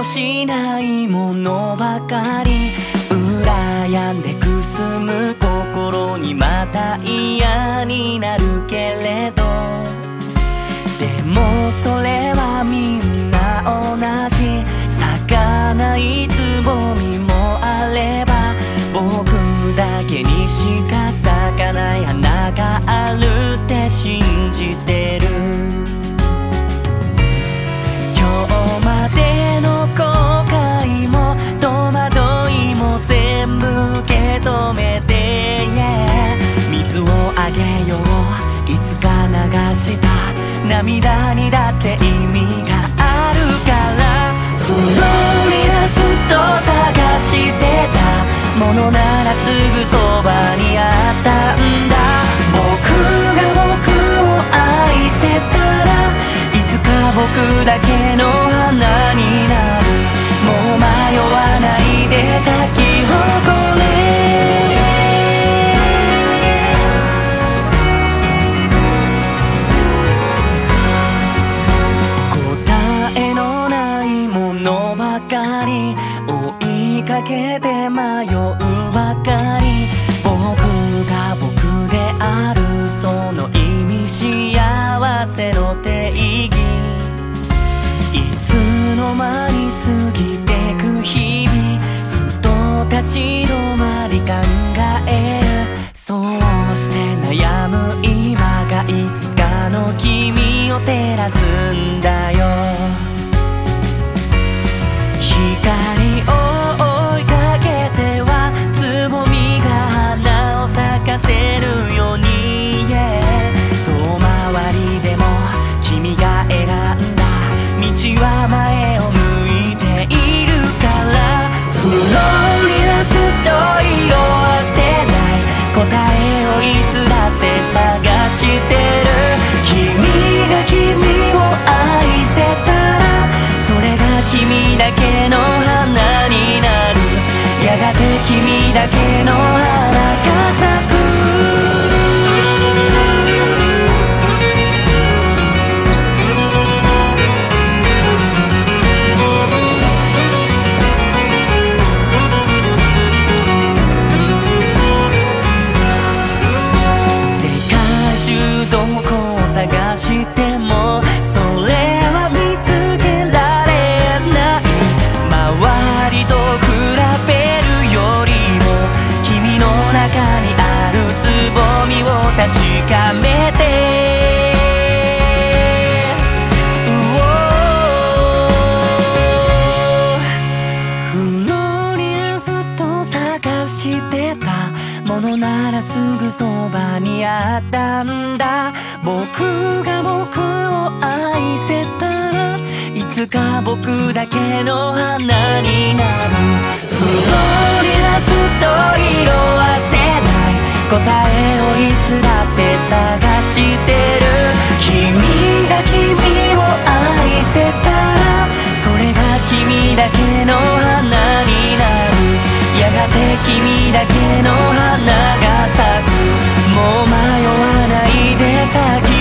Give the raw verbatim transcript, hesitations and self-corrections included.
しないものばかり羨んでくすむ心にまた嫌になるけれど、でもそれはみんな同じ。咲かないつぼみもあれば僕だけにしか咲かない花があるって信じてる。今日までの後悔も戸惑いも全部受け止めて、yeah、水をあげよういつか流した涙にだって意味があるから、フロリダずっと探してたものならすぐそばにあったんだ。僕が僕を愛せたらいつか僕だけの花になる。もう迷わないで咲き誇れ。答えのないものばかり追いかけて迷うばかり。僕が僕であるその意味、幸せの定義、いつの間に過ぎてく日々、ふと立ち止まり考える。そうして悩む今がいつかの君を照らすんだよ。光を追いかけてはつぼみが花を咲かせるように、yeah、遠回りでも君が選んだ道は前を向いているから、フロリダずっと色あせない答えをいつだって探してる。君が君を愛せたらそれが君だけの花になる。やがて君だけの花が咲く。探してもそれは見つけられない。周りと比べるよりも君の中にあるつぼみを確かめて、フロリダずっと探してたものならすぐそばにあったんだ。僕が僕を愛せたらいつか僕だけの花になる。フロリダずっと色あせない答えをいつだって探してる。君が君を愛せたらそれが君だけの花になる。やがて君だけの花が咲く。もう迷わないで咲き